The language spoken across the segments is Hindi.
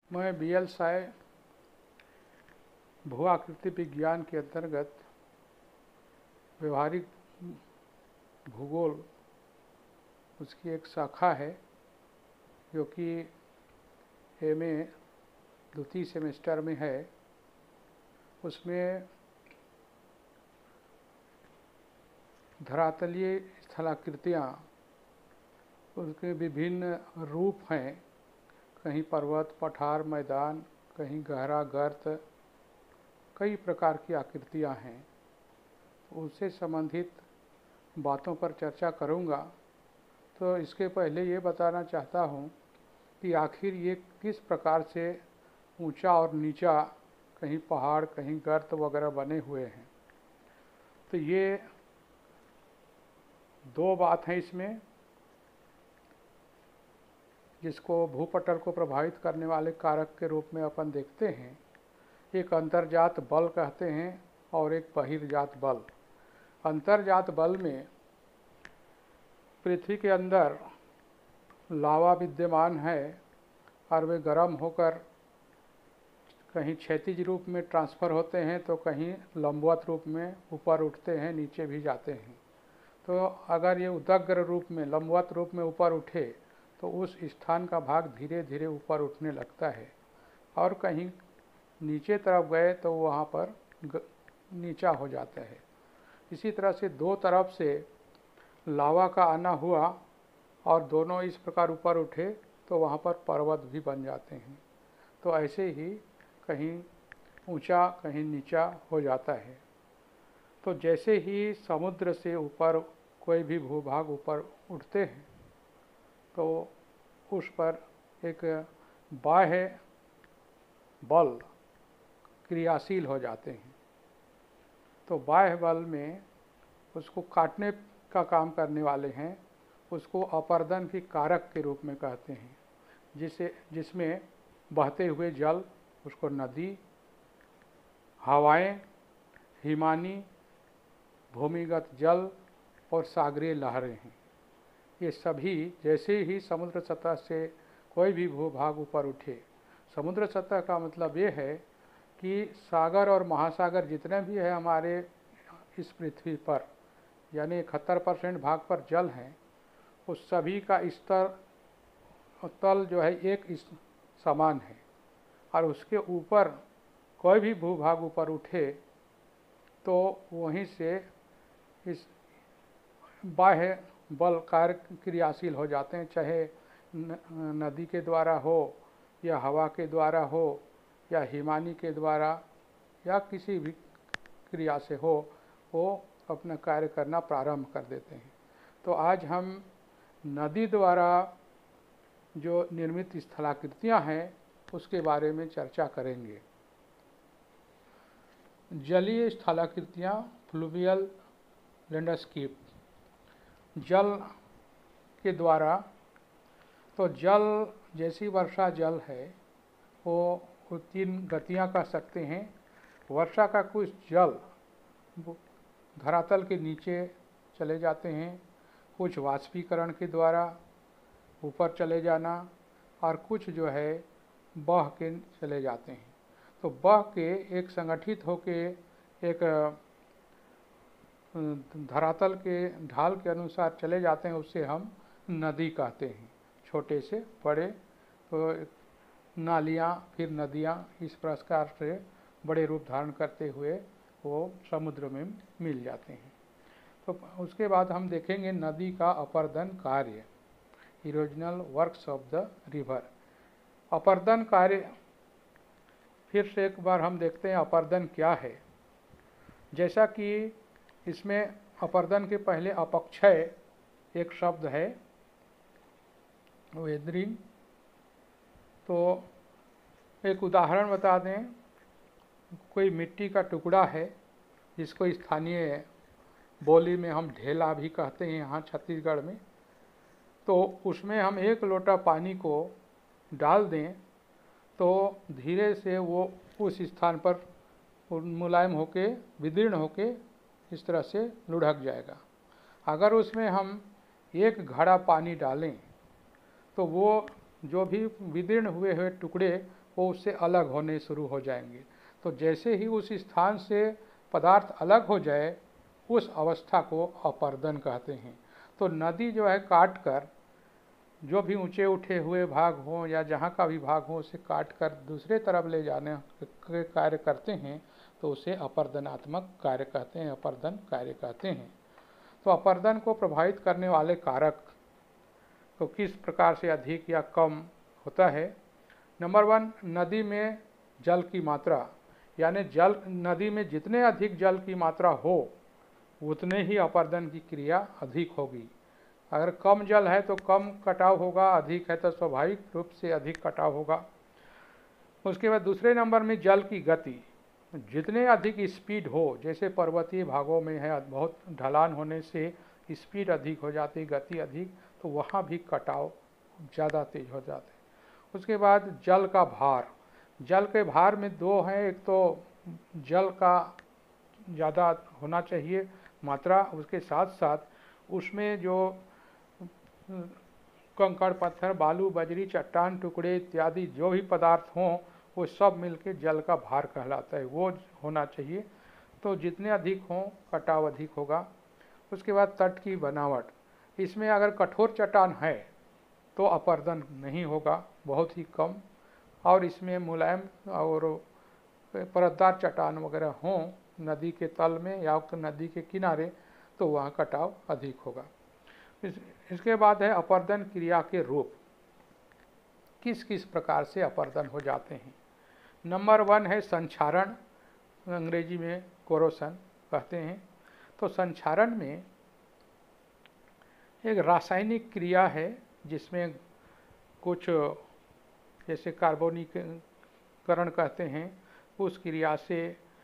मैं BL साय भू आकृति विज्ञान के अंतर्गत व्यवहारिक भूगोल उसकी एक शाखा है जो कि MA द्वितीय सेमेस्टर में है। उसमें धरातलीय स्थलाकृतियाँ उसके विभिन्न रूप हैं, कहीं पर्वत, पठार, मैदान, कहीं गहरा गर्त, कई प्रकार की आकृतियाँ हैं। उससे संबंधित बातों पर चर्चा करूँगा। तो इसके पहले ये बताना चाहता हूँ कि आखिर ये किस प्रकार से ऊंचा और नीचा, कहीं पहाड़, कहीं गर्त वगैरह बने हुए हैं। तो ये दो बात हैं इसमें, जिसको भूपटल को प्रभावित करने वाले कारक के रूप में अपन देखते हैं। एक अंतर्जात बल कहते हैं और एक बहिर्जात बल। अंतर्जात बल में पृथ्वी के अंदर लावा विद्यमान है और वे गर्म होकर कहीं क्षैतिज रूप में ट्रांसफ़र होते हैं तो कहीं लंबवत रूप में ऊपर उठते हैं, नीचे भी जाते हैं। तो अगर ये उदग्र रूप में, लंबवत रूप में ऊपर उठे तो उस स्थान का भाग धीरे धीरे ऊपर उठने लगता है, और कहीं नीचे तरफ गए तो वहाँ पर नीचा हो जाता है। इसी तरह से दो तरफ से लावा का आना हुआ और दोनों इस प्रकार ऊपर उठे तो वहाँ पर पर्वत भी बन जाते हैं। तो ऐसे ही कहीं ऊंचा कहीं नीचा हो जाता है। तो जैसे ही समुद्र से ऊपर कोई भी भूभाग ऊपर उठते हैं तो उस पर एक बाह्य बल क्रियाशील हो जाते हैं। तो बाह्य बल में उसको काटने का काम करने वाले हैं, उसको अपर्दन की कारक के रूप में कहते हैं। जिसमें बहते हुए जल, उसको नदी, हवाएं, हिमानी, भूमिगत जल और सागरीय लहरें हैं। ये सभी जैसे ही समुद्र सतह से कोई भी भूभाग ऊपर उठे, समुद्र सतह का मतलब ये है कि सागर और महासागर जितने भी है हमारे इस पृथ्वी पर, यानी 71% भाग पर जल हैं, उस सभी का स्तर तल जो है एक समान है। और उसके ऊपर कोई भी भूभाग ऊपर उठे तो वहीं से इस बाह्य बल कार्य क्रियाशील हो जाते हैं, चाहे नदी के द्वारा हो या हवा के द्वारा हो या हिमानी के द्वारा या किसी भी क्रिया से हो, वो अपना कार्य करना प्रारंभ कर देते हैं। तो आज हम नदी द्वारा जो निर्मित स्थलाकृतियाँ हैं उसके बारे में चर्चा करेंगे। जलीय स्थलाकृतियाँ, फ्लूवियल लैंडस्केप, जल के द्वारा। तो जल जैसी वर्षा जल है वो तीन गतियाँ कर सकते हैं। वर्षा का कुछ जल धरातल के नीचे चले जाते हैं, कुछ वाष्पीकरण के द्वारा ऊपर चले जाना, और कुछ जो है बह के चले जाते हैं। तो बह के एक संगठित होके एक धरातल के ढाल के अनुसार चले जाते हैं, उससे हम नदी कहते हैं। छोटे से बड़े तो नालियाँ, फिर नदियाँ, इस प्रकार से बड़े रूप धारण करते हुए वो समुद्र में मिल जाते हैं। तो उसके बाद हम देखेंगे नदी का अपर्दन कार्य, erosional works of the river. अपर्दन कार्य फिर से एक बार हम देखते हैं अपर्दन क्या है। जैसा कि इसमें अपर्दन के पहले अपक्षय एक शब्द है, वेदरिंग। तो एक उदाहरण बता दें, कोई मिट्टी का टुकड़ा है जिसको स्थानीय बोली में हम ढेला भी कहते हैं यहाँ छत्तीसगढ़ में। तो उसमें हम 1 लोटा पानी को डाल दें तो धीरे से वो उस स्थान पर मुलायम होके, विदीर्ण होके इस तरह से लुढ़क जाएगा। अगर उसमें हम 1 घड़ा पानी डालें तो वो जो भी विदीर्ण हुए टुकड़े वो उससे अलग होने शुरू हो जाएंगे। तो जैसे ही उस स्थान से पदार्थ अलग हो जाए उस अवस्था को अपर्दन कहते हैं। तो नदी जो है काट कर जो भी ऊंचे उठे हुए भाग हों या जहाँ का भी भाग हो उसे काट कर दूसरे तरफ ले जाने के कार्य करते हैं तो उसे अपर्दनात्मक कार्य कहते हैं, अपर्दन कार्य कहते हैं। तो अपर्दन को प्रभावित करने वाले कारक तो किस प्रकार से अधिक या कम होता है। नंबर 1, नदी में जल की मात्रा, यानी नदी में जितने अधिक जल की मात्रा हो उतने ही अपर्दन की क्रिया अधिक होगी। अगर कम जल है तो कम कटाव होगा, अधिक है तो स्वाभाविक रूप से अधिक कटाव होगा। उसके बाद दूसरे नंबर में जल की गति, जितने अधिक स्पीड हो, जैसे पर्वतीय भागों में है बहुत ढलान होने से स्पीड अधिक हो जाती, गति अधिक, तो वहाँ भी कटाव ज़्यादा तेज हो जाते हैं। उसके बाद जल का भार, जल के भार में दो हैं, एक तो जल का ज़्यादा होना चाहिए मात्रा, उसके साथ साथ उसमें जो कंकड़ पत्थर बालू बजरी चट्टान टुकड़े इत्यादि जो भी पदार्थ हों वो सब मिलके जल का भार कहलाता है, वो होना चाहिए। तो जितने अधिक हों कटाव अधिक होगा। उसके बाद तट की बनावट, इसमें अगर कठोर चट्टान है तो अपर्दन नहीं होगा, बहुत ही कम, और इसमें मुलायम और परतदार चट्टान वगैरह हों नदी के तल में या तो नदी के किनारे तो वहाँ कटाव अधिक होगा। इसके बाद है अपर्दन क्रिया के रूप, किस किस प्रकार से अपर्दन हो जाते हैं। नंबर 1 है संक्षारण, अंग्रेजी में कोरोसन कहते हैं। तो संक्षारण में एक रासायनिक क्रिया है जिसमें कुछ जैसे कार्बोनिकरण कहते हैं, उस क्रिया से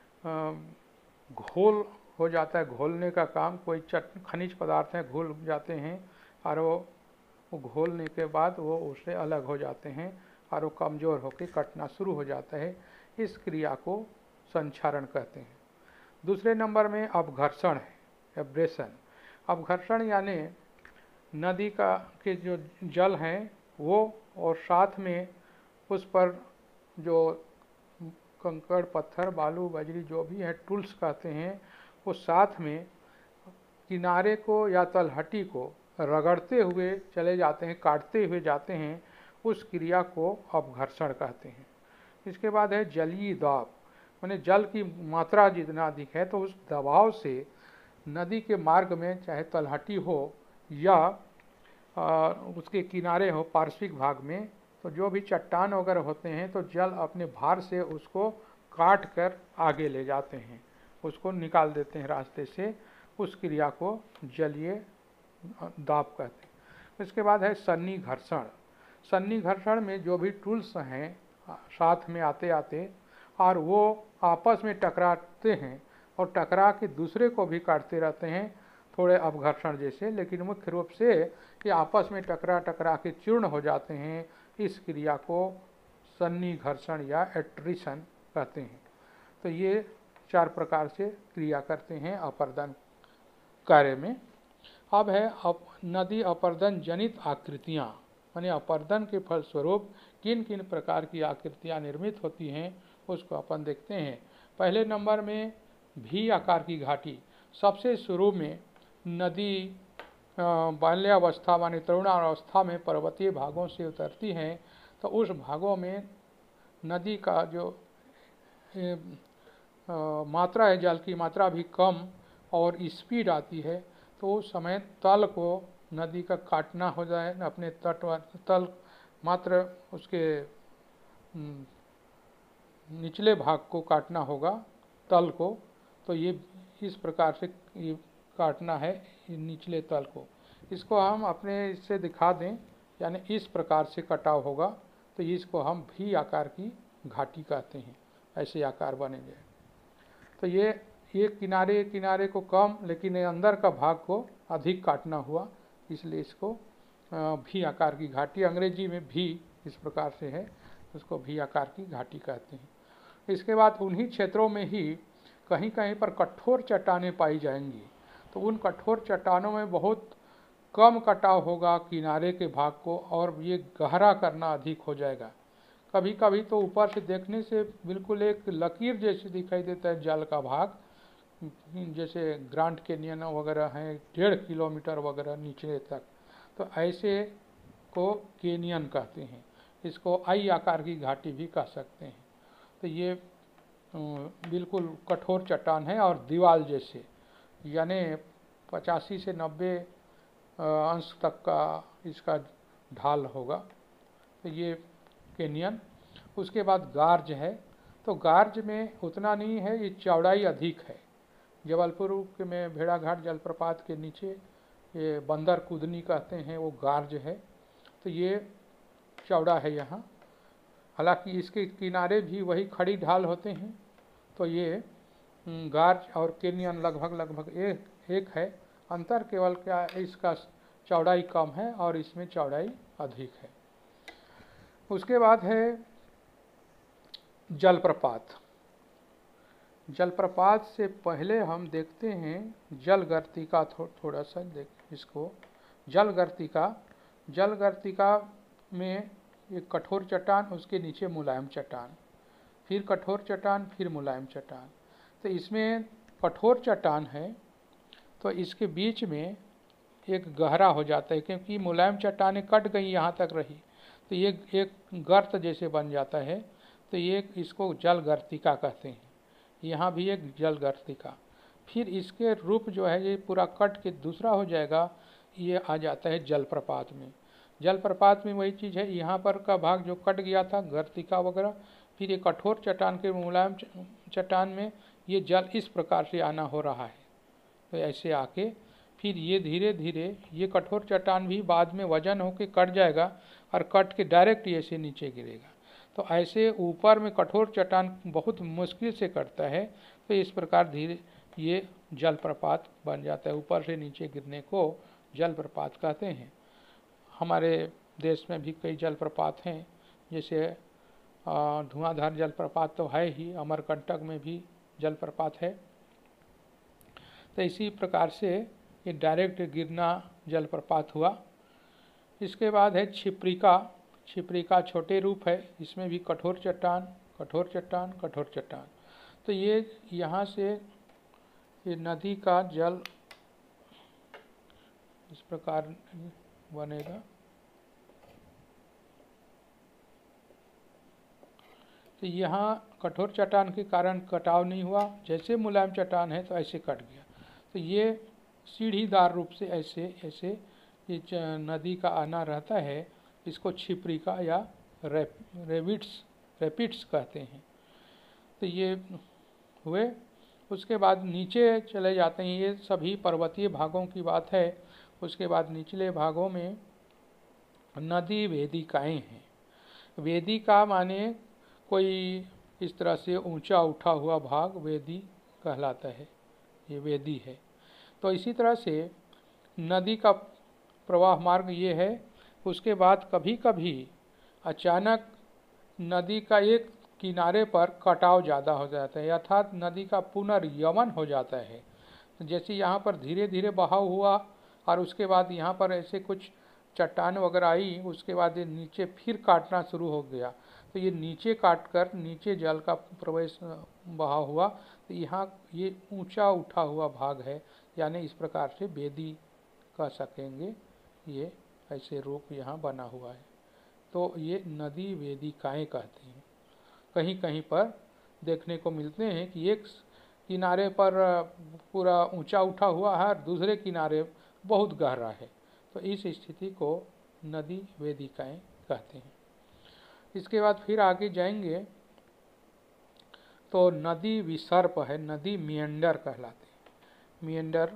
घोल हो जाता है, घोलने का काम, कोई खनिज पदार्थ हैं घुल जाते हैं और वो घोलने के बाद वो उससे अलग हो जाते हैं और वो कमज़ोर होकर कटना शुरू हो जाता है। इस क्रिया को संक्षारण कहते हैं। दूसरे नंबर में अपघर्षण है, एब्रेशन। अपघर्षण यानी नदी के जो जल हैं वो और साथ में उस पर जो कंकड़ पत्थर बालू बजरी जो भी है टूल्स कहते हैं, वो साथ में किनारे को या तलहटी को रगड़ते हुए चले जाते हैं, काटते हुए जाते हैं, उस क्रिया को अपघर्षण कहते हैं। इसके बाद है जलीय दाब, माने जल की मात्रा जितना अधिक है तो उस दबाव से नदी के मार्ग में चाहे तलहटी हो या उसके किनारे हो पार्श्विक भाग में, तो जो भी चट्टान वगैरह होते हैं तो जल अपने भार से उसको काट कर आगे ले जाते हैं, उसको निकाल देते हैं रास्ते से, उस क्रिया को जलीय दाब कहते हैं। इसके बाद है सन्नी घर्षण। सन्नी घर्षण में जो भी टूल्स हैं साथ में आते आते और वो आपस में टकराते हैं और टकरा के दूसरे को भी काटते रहते हैं, थोड़े अपघर्षण जैसे, लेकिन मुख्य रूप से ये आपस में टकरा के चूर्ण हो जाते हैं। इस क्रिया को सन्नी घर्षण या एट्रिशन कहते हैं। तो ये 4 प्रकार से क्रिया करते हैं अपर्दन कार्य में। अब है नदी अपर्दन जनित आकृतियाँ, यानी अपर्दन के फलस्वरूप किन किन प्रकार की आकृतियाँ निर्मित होती हैं उसको अपन देखते हैं। पहले नंबर में भी आकार की घाटी। सबसे शुरू में नदी बाल्यावस्था माने तरुणावस्था में पर्वतीय भागों से उतरती हैं, तो उस भागों में नदी का जो मात्रा है, जल की मात्रा भी कम और स्पीड आती है, तो उस समय तल को नदी का काटना हो जाए, अपने तल मात्र उसके निचले भाग को काटना होगा, तल को। तो ये इस प्रकार से ये काटना है निचले तल को। इसको हम अपने इससे दिखा दें, यानी इस प्रकार से कटाव होगा, तो इसको हम भी आकार की घाटी कहते हैं, ऐसे आकार बनेंगे। तो ये किनारे किनारे को कम लेकिन अंदर का भाग को अधिक काटना हुआ, इसलिए इसको भी आकार की घाटी, अंग्रेजी में भी इस प्रकार से है, उसको भी आकार की घाटी कहते हैं। इसके बाद उन्हीं क्षेत्रों में ही कहीं कहीं पर कठोर चट्टानें पाई जाएंगी, तो उन कठोर चट्टानों में बहुत कम कटाव होगा किनारे के भाग को और ये गहरा करना अधिक हो जाएगा। कभी कभी तो ऊपर से देखने से बिल्कुल एक लकीर जैसे दिखाई देता है जल का भाग, जैसे ग्रांड कैनियन वगैरह हैं 1.5 किलोमीटर वगैरह नीचे तक, तो ऐसे को कैनियन कहते हैं। इसको आई आकार की घाटी भी कह सकते हैं। तो ये बिल्कुल कठोर चट्टान है और दीवाल जैसे, यानी 85 से 90 अंश तक का इसका ढाल होगा। तो ये कैनियन। उसके बाद गार्ज है, तो गार्ज में उतना नहीं है, ये चौड़ाई अधिक है। जबलपुर के में भेड़ाघाट जलप्रपात के नीचे ये बंदर कूदनी कहते हैं, वो गार्ज है। तो ये चौड़ा है यहाँ, हालांकि इसके किनारे भी वही खड़ी ढाल होते हैं। तो ये गार्ज और कैनियन लगभग एक है। अंतर केवल क्या, इसका चौड़ाई कम है और इसमें चौड़ाई अधिक है। उसके बाद है जलप्रपात। जलप्रपात से पहले हम देखते हैं जलगर्तिका, थोड़ा सा देख इसको। जलगर्तिका में एक कठोर चट्टान, उसके नीचे मुलायम चट्टान, फिर कठोर चट्टान, फिर मुलायम चट्टान। तो इसमें कठोर चट्टान है तो इसके बीच में एक गहरा हो जाता है, क्योंकि मुलायम चट्टानें कट गई यहाँ तक रही, तो ये एक गर्त जैसे बन जाता है। तो ये इसको जलगर्तिका कहते हैं। यहाँ भी एक जलगर्तिका। फिर इसके रूप जो है ये पूरा कट के दूसरा हो जाएगा, ये आ जाता है जलप्रपात में। जलप्रपात में वही चीज़ है, यहाँ पर का भाग जो कट गया था गर्तिका वगैरह, फिर ये कठोर चट्टान के मुलायम चट्टान में ये जल इस प्रकार से आना हो रहा है। तो ऐसे आके फिर ये धीरे धीरे ये कठोर चट्टान भी बाद में वजन होके कट जाएगा और कट के डायरेक्ट ऐसे नीचे गिरेगा। तो ऐसे ऊपर में कठोर चट्टान बहुत मुश्किल से कटता है। तो इस प्रकार धीरे ये जलप्रपात बन जाता है। ऊपर से नीचे गिरने को जलप्रपात कहते हैं। हमारे देश में भी कई जलप्रपात हैं, जैसे धुआंधार जलप्रपात तो है ही, अमरकंटक में भी जलप्रपात है। तो इसी प्रकार से ये डायरेक्ट गिरना जलप्रपात हुआ। इसके बाद है छिप्रिका। छिप्रिका छोटे रूप है, इसमें भी कठोर चट्टान, कठोर चट्टान, कठोर चट्टान। तो ये यहाँ से ये नदी का जल इस प्रकार बनेगा। तो यहाँ कठोर चट्टान के कारण कटाव नहीं हुआ, जैसे मुलायम चट्टान है तो ऐसे कट गया। तो ये सीढ़ीदार रूप से ऐसे ऐसे ये नदी का आना रहता है। इसको छिप्रिका या रैपिड्स कहते हैं। तो ये हुए। उसके बाद नीचे चले जाते हैं, ये सभी पर्वतीय भागों की बात है। उसके बाद निचले भागों में नदी वेदिकाएँ हैं। वेदिका माने कोई इस तरह से ऊंचा उठा हुआ भाग वेदी कहलाता है, ये वेदी है। तो इसी तरह से नदी का प्रवाह मार्ग ये है। उसके बाद कभी कभी अचानक नदी का एक किनारे पर कटाव ज़्यादा हो जाता है, अर्थात नदी का पुनर्यमन हो जाता है। जैसे यहाँ पर धीरे धीरे बहाव हुआ और उसके बाद यहाँ पर ऐसे कुछ चट्टान वगैरह आई, उसके बाद ये नीचे फिर काटना शुरू हो गया। तो ये नीचे काटकर नीचे जल का प्रवेश बहाव हुआ। तो यहाँ ये ऊंचा उठा हुआ भाग है, यानी इस प्रकार से वेदी कह सकेंगे। ये ऐसे रूप यहाँ बना हुआ है। तो ये नदी वेदिकाएँ कहते हैं। कहीं कहीं पर देखने को मिलते हैं कि एक किनारे पर पूरा ऊंचा उठा हुआ है और दूसरे किनारे बहुत गहरा है। तो इस स्थिति को नदी वेदिकाएँ कहते हैं। इसके बाद फिर आगे जाएंगे तो नदी विसर्प है, नदी मियंडर कहलाते हैं। मियंडर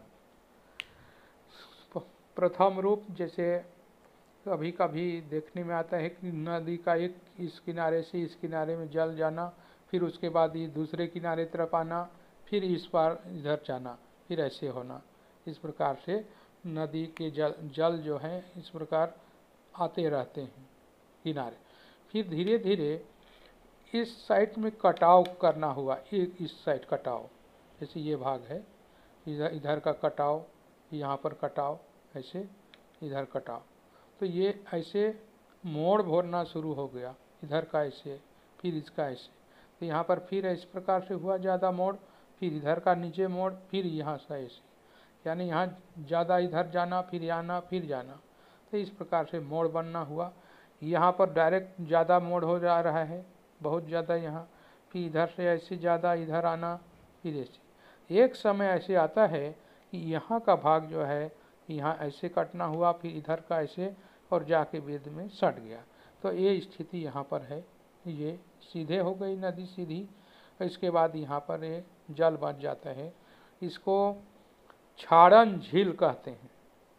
प्रथम रूप जैसे कभी कभी देखने में आता है कि नदी का एक इस किनारे से इस किनारे में जल जाना, फिर उसके बाद ये दूसरे किनारे तरफ आना, फिर इस पार इधर जाना, फिर ऐसे होना। इस प्रकार से नदी के जल जो है इस प्रकार आते रहते हैं किनारे। फिर धीरे धीरे इस साइड में कटाव करना हुआ, इस साइड कटाव, जैसे ये भाग है, इधर का कटाव, यहाँ पर कटाव, ऐसे इधर कटाव। तो ये ऐसे मोड़ भरना शुरू हो गया। इधर का ऐसे, फिर इसका ऐसे। तो यहाँ पर फिर इस प्रकार से हुआ ज़्यादा मोड़, फिर इधर का नीचे मोड़, फिर यहाँ से ऐसे, यानी यहाँ ज़्यादा इधर जाना, फिर आना, फिर जाना। तो इस प्रकार से मोड़ बनना हुआ। यहाँ पर डायरेक्ट ज़्यादा मोड़ हो जा रहा है, बहुत ज़्यादा यहाँ, फिर इधर से ऐसे ज़्यादा इधर आना, फिर ऐसे। एक समय ऐसे आता है कि यहाँ का भाग जो है यहाँ ऐसे कटना हुआ, फिर इधर का ऐसे, और जाके वेद में सट गया। तो ये स्थिति यहाँ पर है। ये सीधे हो गई नदी सीधी। इसके बाद यहाँ पर ये जल बच जाता है। इसको छाड़न झील कहते हैं।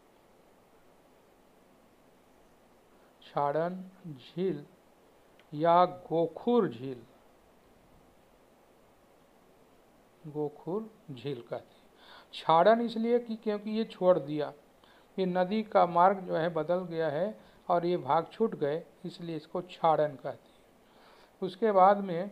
छाड़न झील या गोखुर झील, गोखुर झील कहते हैं। छाड़न इसलिए कि क्योंकि ये छोड़ दिया, ये नदी का मार्ग जो है बदल गया है और ये भाग छूट गए, इसलिए इसको छाड़न कहते हैं। उसके बाद में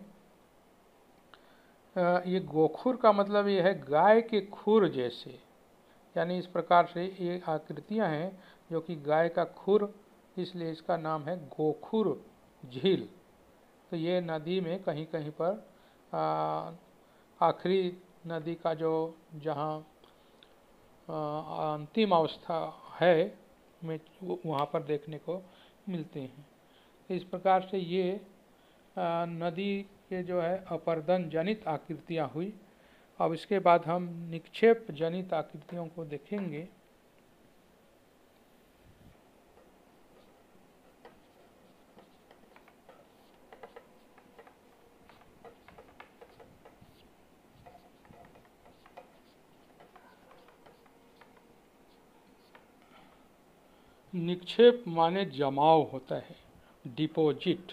ये गोखुर का मतलब ये है गाय के खुर जैसे, यानी इस प्रकार से ये आकृतियां हैं जो कि गाय का खुर, इसलिए इसका नाम है गोखुर झील। तो ये नदी में कहीं कहीं पर आखिरी नदी का जो जहाँ अंतिम अवस्था है में वहाँ पर देखने को मिलते हैं। इस प्रकार से ये नदी के जो है अपर्दन जनित आकृतियाँ हुई। अब इसके बाद हम निक्षेप जनित आकृतियों को देखेंगे। निक्षेप माने जमाव होता है, डिपॉजिट।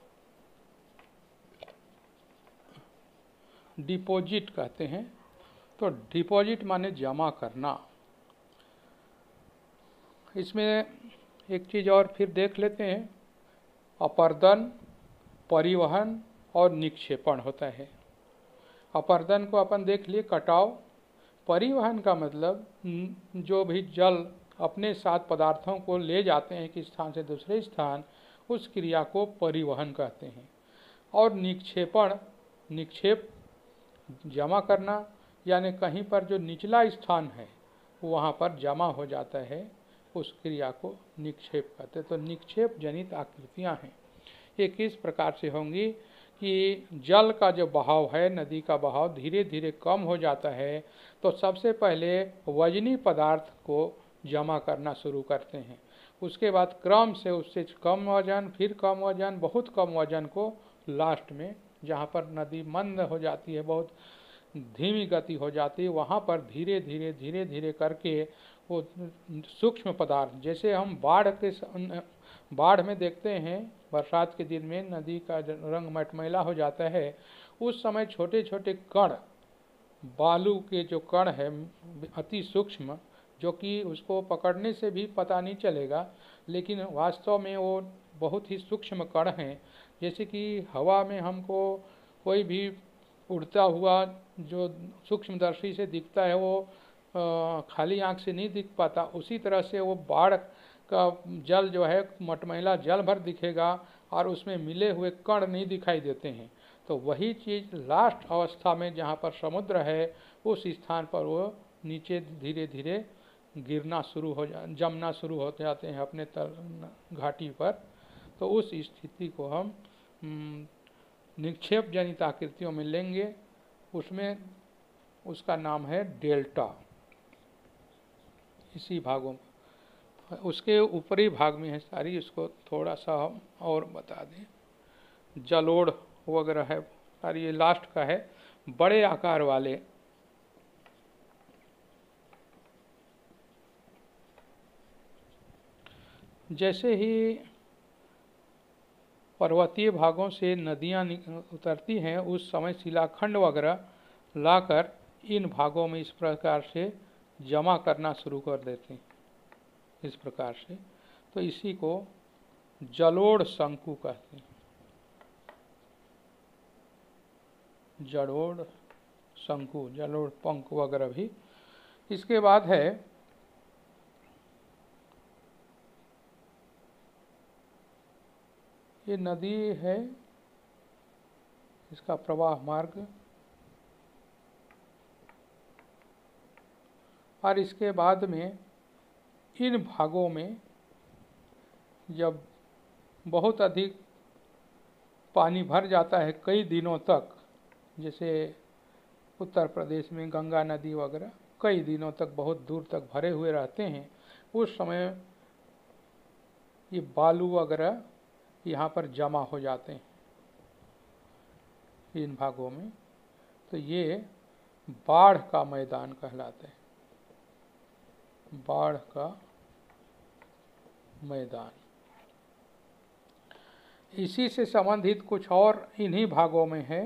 डिपॉजिट कहते हैं। तो डिपॉजिट माने जमा करना। इसमें एक चीज़ और फिर देख लेते हैं, अपर्दन, परिवहन और निक्षेपण होता है। अपर्दन को अपन देख लिए, कटाव। परिवहन का मतलब जो भी जल अपने साथ पदार्थों को ले जाते हैं एक स्थान से दूसरे स्थान, उस क्रिया को परिवहन कहते हैं। और निक्षेपण, निक्षेप जमा करना, यानी कहीं पर जो निचला स्थान है वहाँ पर जमा हो जाता है, उस क्रिया को निक्षेप कहते हैं। तो निक्षेप जनित आकृतियाँ हैं। ये किस प्रकार से होंगी कि जल का जो बहाव है, नदी का बहाव धीरे धीरे कम हो जाता है, तो सबसे पहले वजनी पदार्थ को जमा करना शुरू करते हैं। उसके बाद क्रम से उससे कम वजन, फिर कम वजन, बहुत कम वजन को लास्ट में जहाँ पर नदी मंद हो जाती है, बहुत धीमी गति हो जाती है, वहाँ पर धीरे धीरे करके वो सूक्ष्म पदार्थ, जैसे हम बाढ़ में देखते हैं, बरसात के दिन में नदी का रंग मटमैला हो जाता है, उस समय छोटे छोटे कण, बालू के जो कण है अति सूक्ष्म, जो कि उसको पकड़ने से भी पता नहीं चलेगा, लेकिन वास्तव में वो बहुत ही सूक्ष्म कण हैं। जैसे कि हवा में हमको कोई भी उड़ता हुआ जो सूक्ष्मदर्शी से दिखता है वो खाली आंख से नहीं दिख पाता, उसी तरह से वो बाढ़ का जल जो है मटमैला जल भर दिखेगा और उसमें मिले हुए कण नहीं दिखाई देते हैं। तो वही चीज़ लास्ट अवस्था में जहाँ पर समुद्र है, उस स्थान पर वो नीचे धीरे धीरे गिरना शुरू हो जमना शुरू हो जाते हैं अपने घाटी पर। तो उस स्थिति को हम निक्षेप जनित आकृतियों में लेंगे। उसमें उसका नाम है डेल्टा। इसी भागों उसके ऊपरी भाग में है सारी, इसको थोड़ा सा हम और बता दें। जलोढ़ वगैरह है सारी, ये लास्ट का है, बड़े आकार वाले। जैसे ही पर्वतीय भागों से नदियां उतरती हैं, उस समय शिलाखंड वगैरह लाकर इन भागों में इस प्रकार से जमा करना शुरू कर देते हैं, इस प्रकार से। तो इसी को जलोढ़ शंकु कहते हैं, जलोढ़ शंकु, जलोढ़ पंख वगैरह भी। इसके बाद है ये नदी है, इसका प्रवाह मार्ग, और इसके बाद में इन भागों में जब बहुत अधिक पानी भर जाता है कई दिनों तक, जैसे उत्तर प्रदेश में गंगा नदी वगैरह कई दिनों तक बहुत दूर तक भरे हुए रहते हैं, उस समय ये बालू वगैरह यहाँ पर जमा हो जाते हैं इन भागों में, तो ये बाढ़ का मैदान कहलाते हैं, बाढ़ का मैदान। इसी से संबंधित कुछ और इन्हीं भागों में है,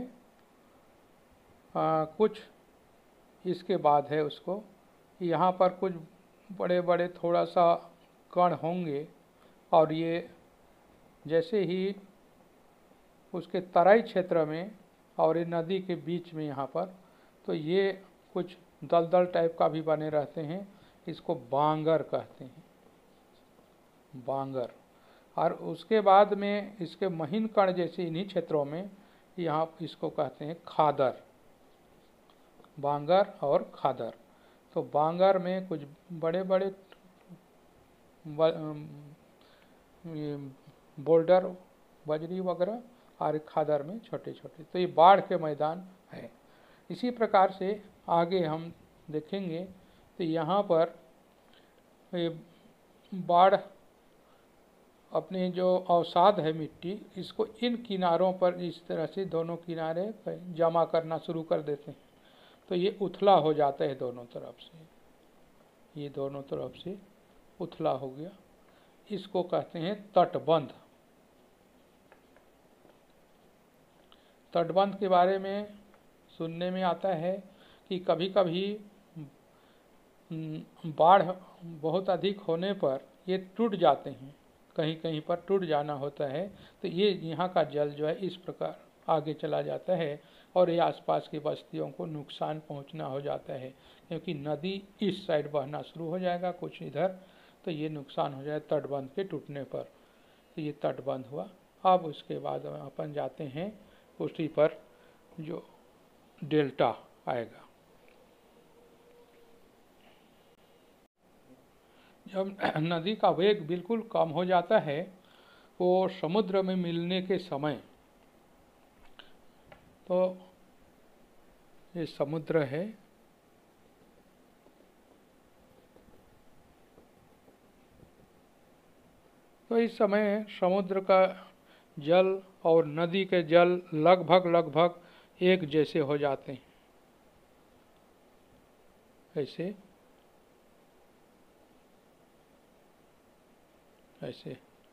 कुछ इसके बाद है उसको, यहाँ पर कुछ बड़े बड़े थोड़ा सा कण होंगे, और ये जैसे ही उसके तराई क्षेत्र में और ये नदी के बीच में यहाँ पर, तो ये कुछ दलदल टाइप का भी बने रहते हैं, इसको बांगर कहते हैं, बांगर। और उसके बाद में इसके महीन कण जैसे इन्हीं क्षेत्रों में यहाँ इसको कहते हैं खादर, बांगर और खादर। तो बांगर में कुछ बड़े बड़े बोल्डर बजरी वगैरह, और खादर में छोटे छोटे, तो ये बाढ़ के मैदान है। इसी प्रकार से आगे हम देखेंगे तो यहाँ पर ये बाढ़ अपने जो अवसाद है मिट्टी, इसको इन किनारों पर इस तरह से दोनों किनारे जमा करना शुरू कर देते हैं, तो ये उथला हो जाता है दोनों तरफ से, ये दोनों तरफ से उथला हो गया, इसको कहते हैं तटबंध। तटबंध के बारे में सुनने में आता है कि कभी कभी बाढ़ बहुत अधिक होने पर ये टूट जाते हैं, कहीं कहीं पर टूट जाना होता है, तो ये यहाँ का जल जो है इस प्रकार आगे चला जाता है और ये आसपास की बस्तियों को नुकसान पहुँचना हो जाता है, क्योंकि नदी इस साइड बहना शुरू हो जाएगा कुछ इधर, तो ये नुकसान हो जाए तटबंध के टूटने पर। तो ये तटबंध हुआ। अब उसके बाद अपन जाते हैं उसी पर जो डेल्टा आएगा। जब नदी का वेग बिल्कुल कम हो जाता है, वो समुद्र में मिलने के समय, तो ये समुद्र है, तो इस समय समुद्र का जल और नदी के जल लगभग एक जैसे हो जाते हैं, ऐसे ऐसे,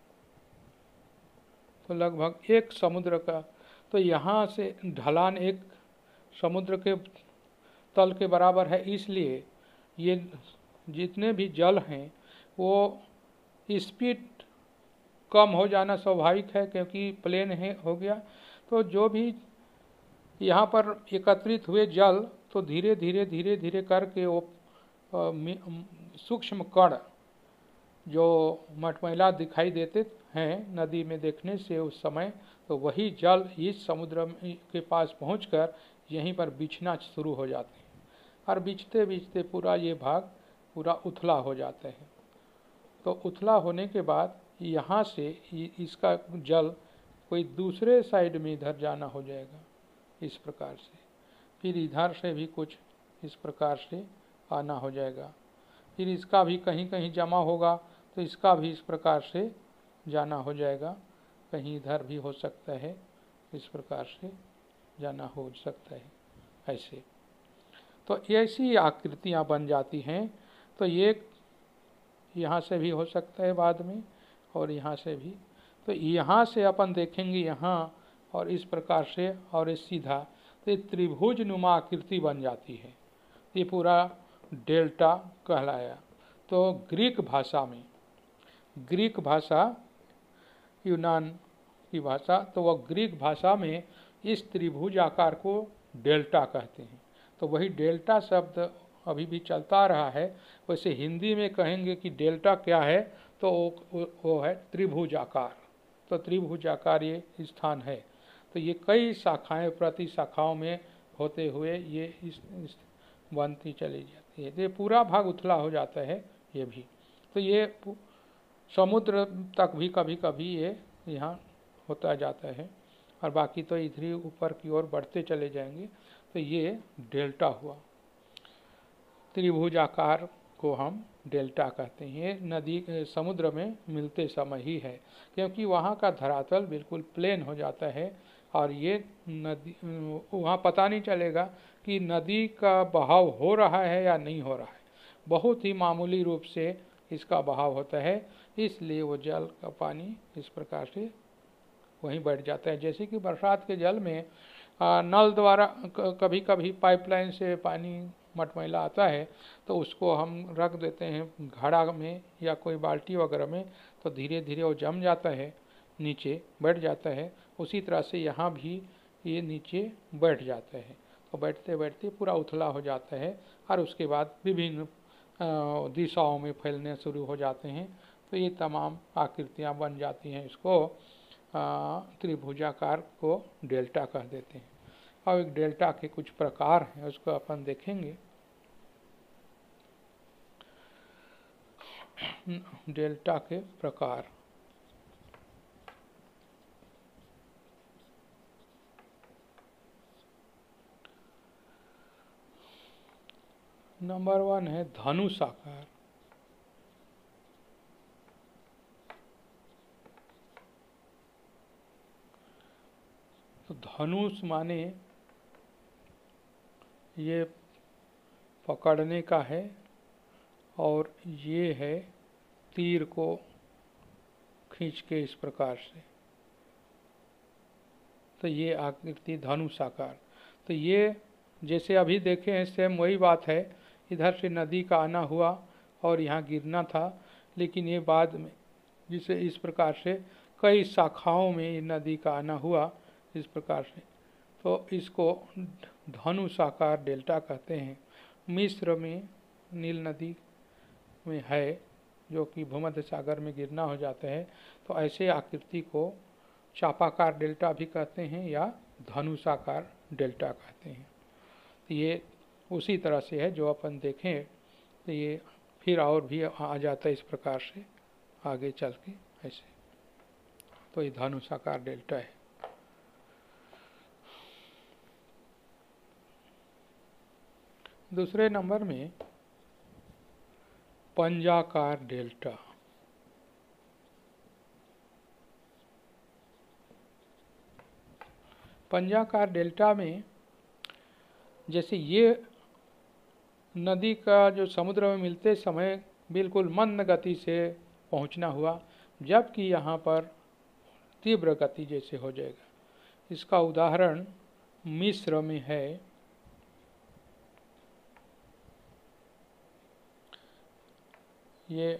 तो लगभग एक समुद्र का, तो यहाँ से ढलान एक समुद्र के तल के बराबर है, इसलिए ये जितने भी जल हैं वो स्पीड कम हो जाना स्वाभाविक है, क्योंकि प्लेन है हो गया, तो जो भी यहाँ पर एकत्रित हुए जल, तो धीरे धीरे करके वो सूक्ष्म कण जो मटमैला दिखाई देते हैं नदी में देखने से उस समय, तो वही जल इस समुद्र के पास पहुंचकर यहीं पर बिछना शुरू हो जाते हैं, और बिछते बिछते पूरा ये भाग पूरा उथला हो जाता है। तो उथला होने के बाद यहाँ से इसका जल कोई दूसरे साइड में इधर जाना हो जाएगा इस प्रकार से, फिर इधर से भी कुछ इस प्रकार से आना हो जाएगा, फिर इसका भी कहीं कहीं जमा होगा तो इसका भी इस प्रकार से जाना हो जाएगा, कहीं इधर भी हो सकता है, इस प्रकार से जाना हो सकता है ऐसे। तो ऐसी आकृतियाँ बन जाती हैं। तो ये यहाँ से भी हो सकता है बाद में, और यहाँ से भी। तो यहाँ से अपन देखेंगे यहाँ, और इस प्रकार से, और इस सीधा, तो ये त्रिभुज नुमा आकृति बन जाती है। ये पूरा डेल्टा कहलाया। तो ग्रीक भाषा में, ग्रीक भाषा यूनान की भाषा, तो वह ग्रीक भाषा में इस त्रिभुज आकार को डेल्टा कहते हैं। तो वही डेल्टा शब्द अभी भी चलता रहा है। वैसे हिंदी में कहेंगे कि डेल्टा क्या है, तो वो है त्रिभुज आकार। तो त्रिभुजाकार ये स्थान है। तो ये कई शाखाएं प्रति शाखाओं में होते हुए ये इस बनती चली जाती है। तो ये पूरा भाग उथला हो जाता है ये भी। तो ये समुद्र तक भी कभी कभी ये यहाँ होता जाता है और बाकी तो इधर ही ऊपर की ओर बढ़ते चले जाएंगे। तो ये डेल्टा हुआ। त्रिभुजाकार को हम डेल्टा कहते हैं। ये नदी समुद्र में मिलते समय ही है, क्योंकि वहाँ का धरातल बिल्कुल प्लेन हो जाता है और ये नदी वहाँ पता नहीं चलेगा कि नदी का बहाव हो रहा है या नहीं हो रहा है। बहुत ही मामूली रूप से इसका बहाव होता है, इसलिए वो जल का पानी इस प्रकार से वहीं बैठ जाता है। जैसे कि बरसात के जल में नल द्वारा कभी कभी पाइपलाइन से पानी मटमैला आता है तो उसको हम रख देते हैं घड़ा में या कोई बाल्टी वगैरह में, तो धीरे धीरे वो जम जाता है, नीचे बैठ जाता है। उसी तरह से यहाँ भी ये नीचे बैठ जाता है। तो बैठते बैठते पूरा उथला हो जाता है और उसके बाद विभिन्न दिशाओं में फैलने शुरू हो जाते हैं। तो ये तमाम आकृतियाँ बन जाती हैं। इसको त्रिभुजाकार को डेल्टा कह देते हैं। अब एक डेल्टा के कुछ प्रकार हैं, उसको अपन देखेंगे। डेल्टा के प्रकार। नंबर 1 है धनुषाकार। तो धनुष माने ये पकड़ने का है और ये है तीर को खींच के इस प्रकार से। तो ये आकृति धनुषाकार। तो ये जैसे अभी देखे हैं सेम वही बात है। इधर से नदी का आना हुआ और यहाँ गिरना था, लेकिन ये बाद में जिसे इस प्रकार से कई शाखाओं में ये नदी का आना हुआ इस प्रकार से, तो इसको धनुषाकार डेल्टा कहते हैं। मिस्र में नील नदी में है जो कि भूमध्य सागर में गिरना हो जाता है। तो ऐसे आकृति को चापाकार डेल्टा भी कहते हैं या धनुषाकार डेल्टा कहते हैं। तो ये उसी तरह से है जो अपन देखें। तो ये फिर और भी आ जाता है इस प्रकार से आगे चल के ऐसे। तो ये धनुषाकार डेल्टा है। दूसरे नंबर में पंजाकार डेल्टा। पंजाकार डेल्टा में जैसे ये नदी का जो समुद्र में मिलते समय बिल्कुल मंद गति से पहुंचना हुआ, जबकि यहाँ पर तीव्र गति जैसे हो जाएगा। इसका उदाहरण मिस्र में है। ये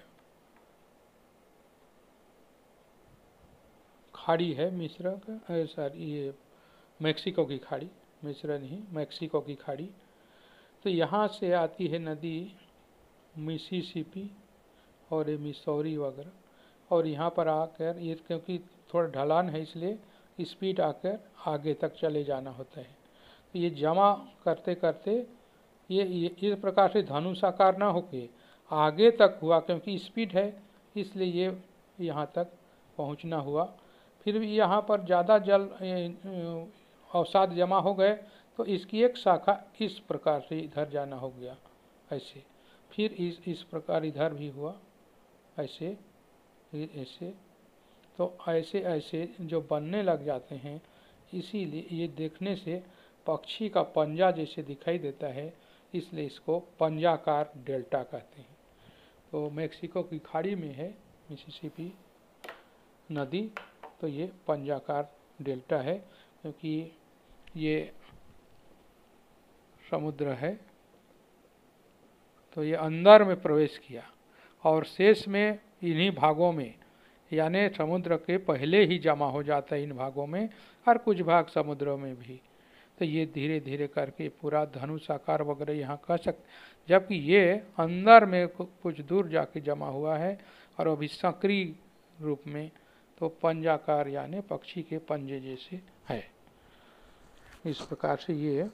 खाड़ी है मिस्र का, सॉरी ये मैक्सिको की खाड़ी, मिस्र नहीं मैक्सिको की खाड़ी। तो यहाँ से आती है नदी मिसिसिपी और ये मिसौरी वगैरह, और यहाँ पर आकर ये क्योंकि थोड़ा ढलान है इसलिए स्पीड आकर आगे तक चले जाना होता है। तो ये जमा करते करते ये इस प्रकार से धनुषाकार ना होके आगे तक हुआ, क्योंकि स्पीड है इसलिए ये यहाँ तक पहुँचना हुआ। फिर भी यहाँ पर ज़्यादा जल अवसाद जमा हो गए तो इसकी एक शाखा इस प्रकार से इधर जाना हो गया ऐसे, फिर इस प्रकार इधर भी हुआ ऐसे, फिर ऐसे। तो ऐसे ऐसे जो बनने लग जाते हैं, इसीलिए ये देखने से पक्षी का पंजा जैसे दिखाई देता है, इसलिए इसको पंजाकार डेल्टा कहते हैं। तो मैक्सिको की खाड़ी में है मिसिसिपी नदी, तो ये पंजाकार डेल्टा है क्योंकि ये समुद्र है। तो ये अंदर में प्रवेश किया और शेष में इन्हीं भागों में, यानी समुद्र के पहले ही जमा हो जाता है इन भागों में, और कुछ भाग समुद्रों में भी। तो ये धीरे धीरे करके पूरा धनुषाकार वगैरह यहाँ कह सकते, जबकि ये अंदर में कुछ दूर जाके जमा हुआ है और अभी सक्रिय रूप में। तो पंजाकार यानी पक्षी के पंजे जैसे है। इस प्रकार से ये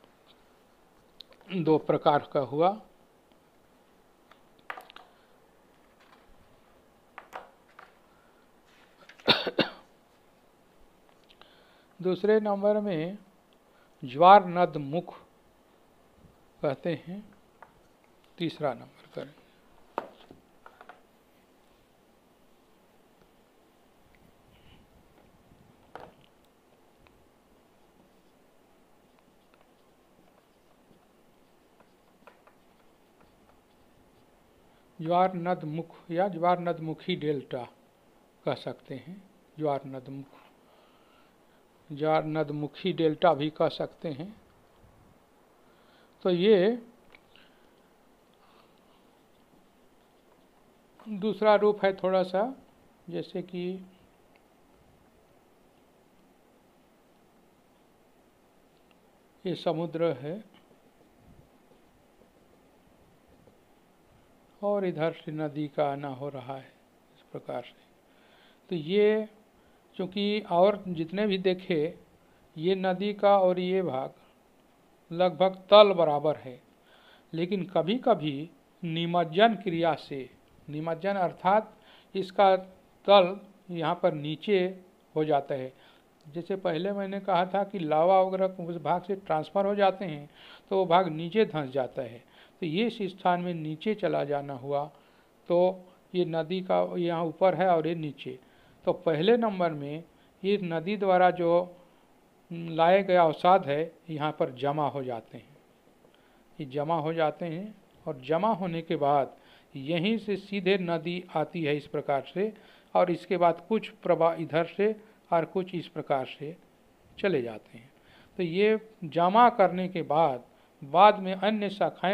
दो प्रकार का हुआ। दूसरे नंबर में ज्वार नद मुख कहते हैं। तीसरा नंबर करें। ज्वार नद मुख या ज्वार नदमुखी डेल्टा कह सकते हैं। ज्वार नदमुख, ज्वार नदमुखी डेल्टा भी कह सकते हैं। तो ये दूसरा रूप है थोड़ा सा, जैसे कि ये समुद्र है और इधर से नदी का आना हो रहा है इस प्रकार से। तो ये चूँकि और जितने भी देखे ये नदी का और ये भाग लगभग तल बराबर है, लेकिन कभी कभी निमज्जन क्रिया से, निमज्जन अर्थात इसका तल यहाँ पर नीचे हो जाता है। जैसे पहले मैंने कहा था कि लावा वगैरह उस भाग से ट्रांसफ़र हो जाते हैं तो वो भाग नीचे धंस जाता है। तो ये इस स्थान में नीचे चला जाना हुआ, तो ये नदी का यहाँ ऊपर है और ये नीचे। तो पहले नंबर में ये नदी द्वारा जो लाए गए अवसाद है यहाँ पर जमा हो जाते हैं। ये जमा हो जाते हैं और जमा होने के बाद यहीं से सीधे नदी आती है इस प्रकार से, और इसके बाद कुछ प्रवाह इधर से और कुछ इस प्रकार से चले जाते हैं। तो ये जमा करने के बाद में अन्य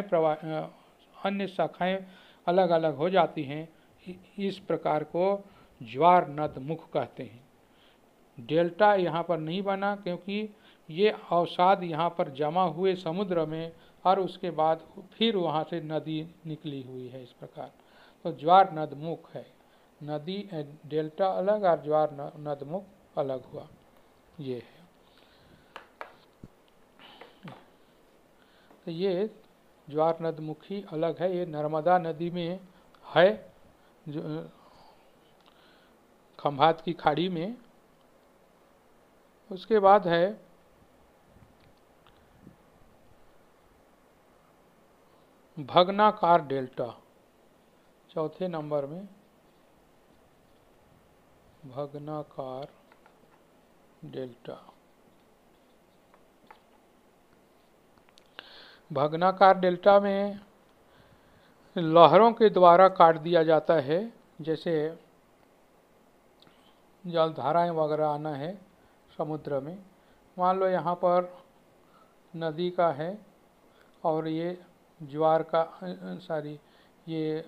शाखाएं अलग अलग हो जाती हैं। इस प्रकार को ज्वार नद मुख कहते हैं। डेल्टा यहाँ पर नहीं बना क्योंकि ये अवसाद यहाँ पर जमा हुए समुद्र में और उसके बाद फिर वहाँ से नदी निकली हुई है इस प्रकार। तो ज्वार नद मुख है, नदी डेल्टा अलग और ज्वार नद मुख अलग हुआ, ये है। तो ये ज्वार नदमुखी अलग है, ये नर्मदा नदी में है, जो खंभात की खाड़ी में। उसके बाद है भग्नाकार डेल्टा, चौथे नंबर में भग्नाकार डेल्टा। भग्नाकार डेल्टा में लहरों के द्वारा काट दिया जाता है। जैसे जलधाराएं वगैरह आना है समुद्र में, मान लो यहाँ पर नदी का है और ये ज्वार का ये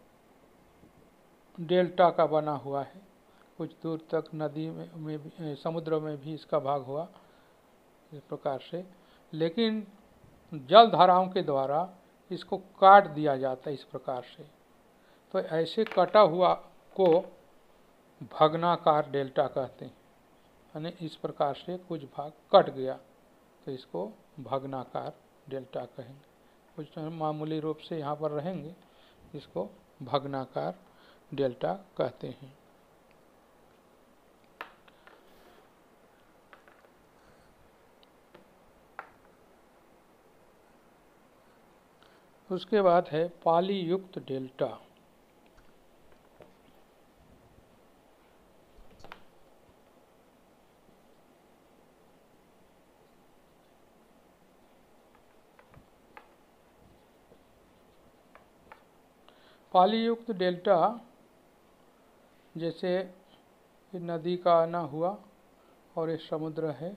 डेल्टा का बना हुआ है, कुछ दूर तक नदी में भी, समुद्र में भी इसका भाग हुआ इस प्रकार से। लेकिन जल धाराओं के द्वारा इसको काट दिया जाता है इस प्रकार से। तो ऐसे कटा हुआ को भग्नाकार डेल्टा कहते हैं, यानी इस प्रकार से कुछ भाग कट गया तो इसको भग्नाकार डेल्टा कहेंगे। कुछ मामूली रूप से यहाँ पर रहेंगे, इसको भग्नाकार डेल्टा कहते हैं। उसके बाद है पाली युक्त डेल्टा। पाली युक्त डेल्टा जैसे नदी का आना हुआ और ये समुद्र है,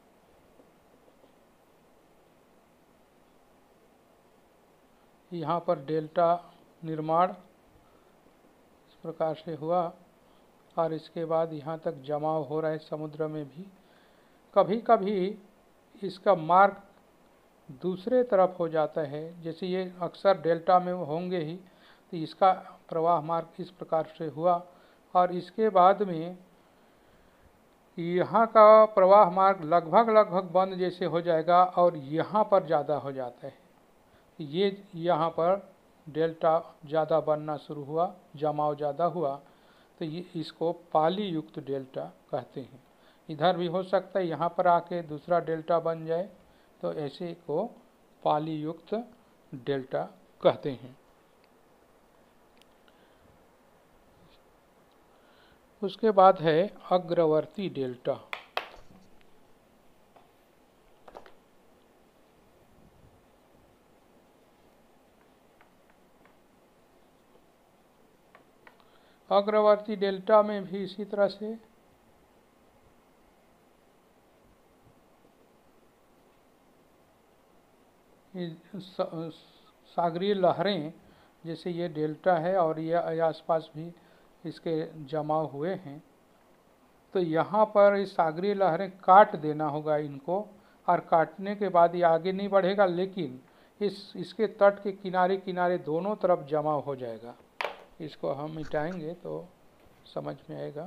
यहाँ पर डेल्टा निर्माण इस प्रकार से हुआ और इसके बाद यहाँ तक जमाव हो रहा है समुद्र में भी। कभी कभी इसका मार्ग दूसरे तरफ हो जाता है, जैसे ये अक्सर डेल्टा में होंगे ही, तो इसका प्रवाह मार्ग इस प्रकार से हुआ और इसके बाद में यहाँ का प्रवाह मार्ग लगभग बंद जैसे हो जाएगा और यहाँ पर ज़्यादा हो जाता है। ये यहाँ पर डेल्टा ज़्यादा बनना शुरू हुआ, जमाव ज़्यादा हुआ, तो ये इसको पाली युक्त डेल्टा कहते हैं। इधर भी हो सकता है यहाँ पर आके दूसरा डेल्टा बन जाए, तो ऐसे को पाली युक्त डेल्टा कहते हैं। उसके बाद है अग्रवर्ती डेल्टा। अग्रवर्ती डेल्टा में भी इसी तरह से सागरीय लहरें, जैसे ये डेल्टा है और ये आसपास भी इसके जमाव हुए हैं, तो यहाँ पर इस सागरीय लहरें काट देना होगा इनको, और काटने के बाद ये आगे नहीं बढ़ेगा, लेकिन इसके तट के किनारे किनारे दोनों तरफ जमाव हो जाएगा। इसको हम मिटाएंगे तो समझ में आएगा।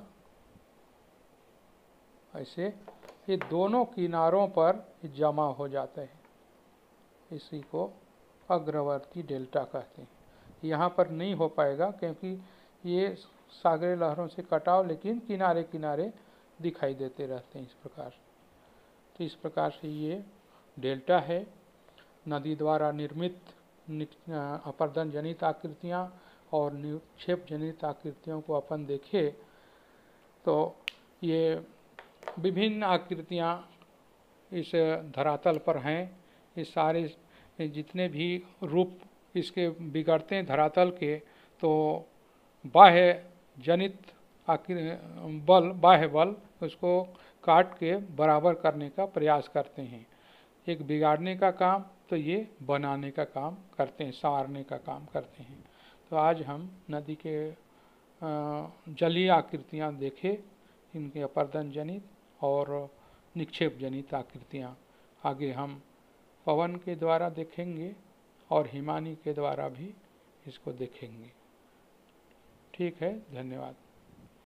ऐसे ये दोनों किनारों पर जमा हो जाता है, इसी को अग्रवर्ती डेल्टा कहते हैं। यहाँ पर नहीं हो पाएगा क्योंकि ये सागरीय लहरों से कटाव, लेकिन किनारे किनारे दिखाई देते रहते हैं इस प्रकार। तो इस प्रकार से ये डेल्टा है। नदी द्वारा निर्मित अपर्दन जनित आकृतियाँ और निक्षेप जनित आकृतियों को अपन देखें तो ये विभिन्न आकृतियाँ इस धरातल पर हैं। ये सारे जितने भी रूप इसके बिगड़ते हैं धरातल के, तो बाह्य जनित बाह्य बल उसको काट के बराबर करने का प्रयास करते हैं। एक बिगाड़ने का काम, तो ये बनाने का काम करते हैं, संवारने का काम करते हैं। तो आज हम नदी के जलीय आकृतियाँ देखे, इनके अपर्दन जनित और निक्षेप जनित आकृतियाँ। आगे हम पवन के द्वारा देखेंगे और हिमानी के द्वारा भी इसको देखेंगे। ठीक है, धन्यवाद।